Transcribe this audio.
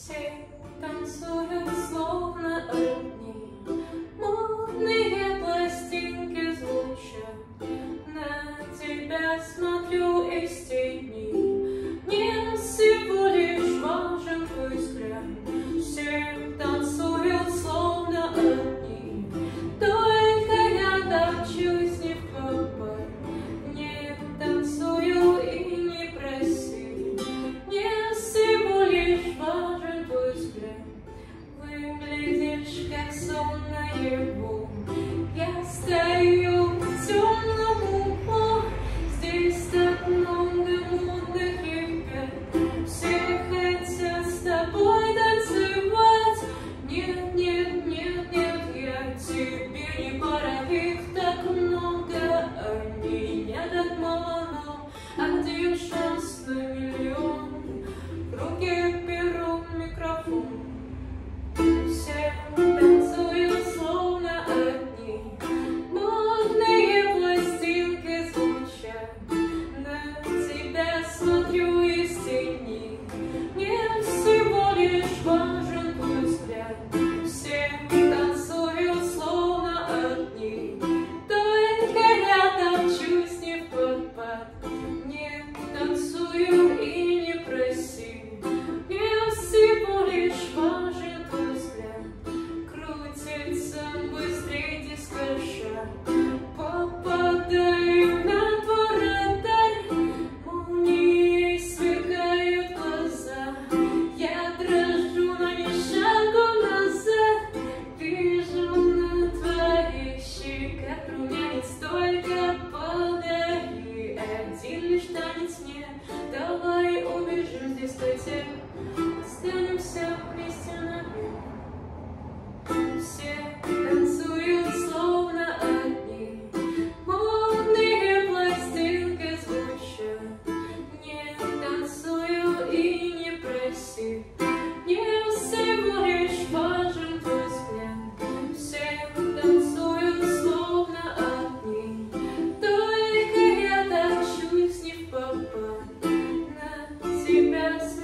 Все танцуют словно одни, модные пластинки звучат. На тебя смотрю из тени, мне всего лишь важен твой взгляд. Все танцуют словно одни, только я топчусь не в попад. Не танцую и не проси, мне всего лишь важен твой взгляд. Выглядишь как сон наяву, я стою в темном углу. Здесь так много модных ребят, все хотят с тобой танцевать. Нет, нет, нет, нет, я тебе не пара, их так много, а меня так мало. Один шанс на миллион, в руке перо, микрофон. Все танцуют словно одни, модные пластинки звучат. На тебя смотрю из тени, мне всего лишь важен твой взгляд. Все танцуют словно одни, только я топчусь не в попад. Не танцую и не проси, мне всего лишь важен твой взгляд. Крутится быстрее дискошар, попадаю на твой радар. Молнией сверкают глаза, я дрожу, но не шагу назад. Вижу на твоих щеках румянец, только подари один лишь танец мне. Давай убежим с дискотек, останемся вместе навек. Все танцуют словно одни, модные пластинки звучат. Не танцую и не проси, мне всего лишь важен твой взгляд. Все танцуют словно одни, только я топчусь не в попад. На тебя